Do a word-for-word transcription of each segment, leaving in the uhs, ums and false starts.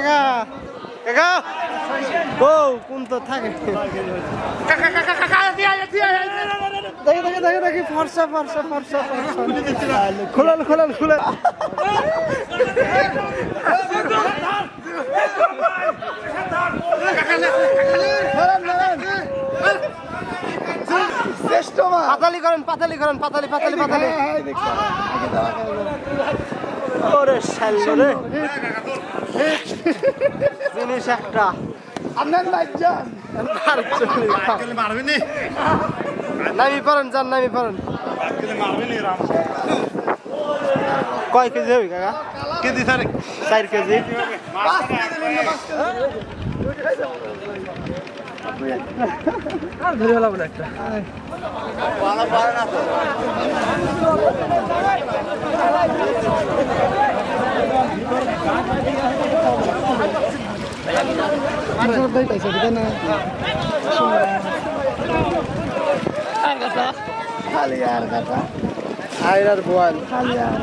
কাকা কাকা গো কোন তো থাকে কাকা কাকা কাকা দিয়া দিয়া দেখে দেখে দেখে দেখে ফর্সা ফর্সা ফর্সা খোলেন খোলেন খোলেন পাতালি করেন পাতালি করেন পাতালি পাতালি পাতালি ওরে শালা রে জিনিস একটা আপনার লাইজান মারবেন নি নামি পারেন জান নামি পারেন মারবেন নি রাম কয় কেজি হবে কাকা কেজি স্যার চার কেজি পাঁচ কেজি আর ধরে হলো বলে একটা পালা পারে না তো মাছের দাই পাইছে দিতে না আর কথা খালি আর কথা আইরার বোয়াল খালি আর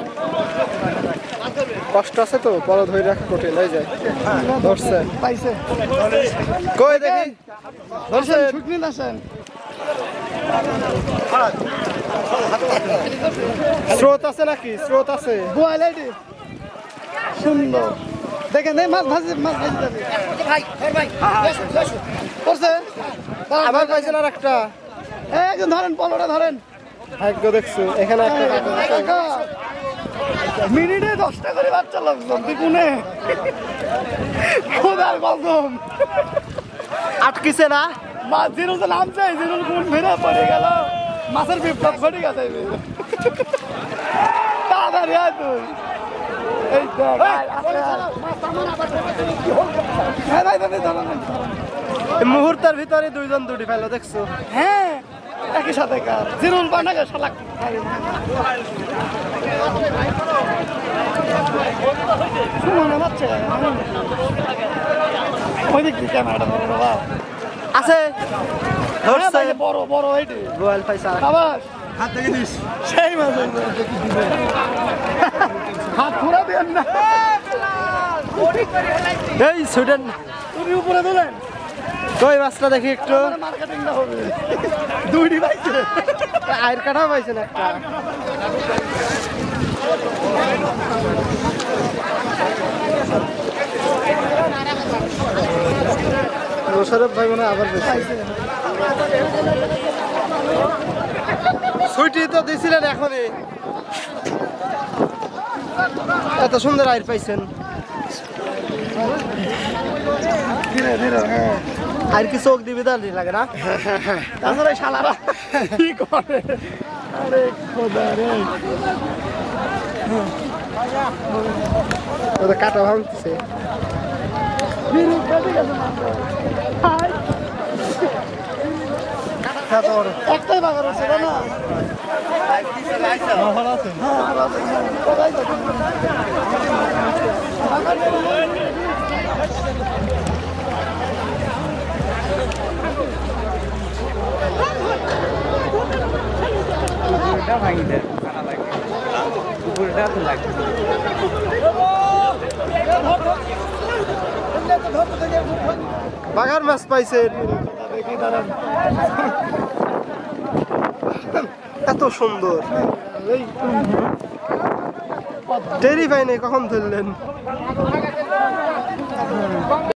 কষ্ট আছে তো বড় ধরে রাখা কঠিন হয়ে যায় ধরছে পাইছে কই দেখি ধরছে শুকনি আসেন স্রোত আছে নাকি স্রোত আছে বোয়াল এডি সুন্দর দেখেন এই মাছ ভাজি মাছ ভাজি যাবে ভাই ভাই করছে আবার পাইছেন আর একটা একজন ধরেন পলোটা ধরেন ভাগ্য দেখছো এখানে একটা মিনিটে দশটা করে বাচ্চা লাগতো বিপুনে খোদার কসম আটকিছে না মাছ জিরো তো নাম চাই জিরো কোন ফেরা পড়ে গেল মাছের বিপ্লব ঘটে গেছে তাড়াতাড়ি আয় তুই এই মুহূর্তের ভিতরে দুইজন দুটি ফেলো দেখছো হ্যাঁ একই সাথে কাজ জিরুল বানাকে শালাক সুমনে বাচ্চা ওই দিক থেকে ক্যামেরাটা ধরে বাবা আছে ধরছে বড় বড় এইটি গোয়াল পয়সা আবার হাত থেকে দিস সেই মাছ হাত পুরা দেন না এই সুডেন তুমি উপরে দিলেন কই মাছটা দেখি একটু মার্কেটিংটা হবে দুইটি পাইছে আয়ের কাটা পাইছেন একটা মোশারফ ভাই মনে আবার পাইছে সুইটি তো দিছিলেন এখনই এত সুন্দর আয়ের পাইছেন আর কি চোখ দিবি তার লাগে না তাছাড়া শালারা কি করে আরে খোদা রে ওটা কাটা ভাঙতেছে একটাই বাগান আছে না ভাঙি দেয় বাগার মাছ পাইছে এত সুন্দর টেরি পাই নাই কখন ধরলেন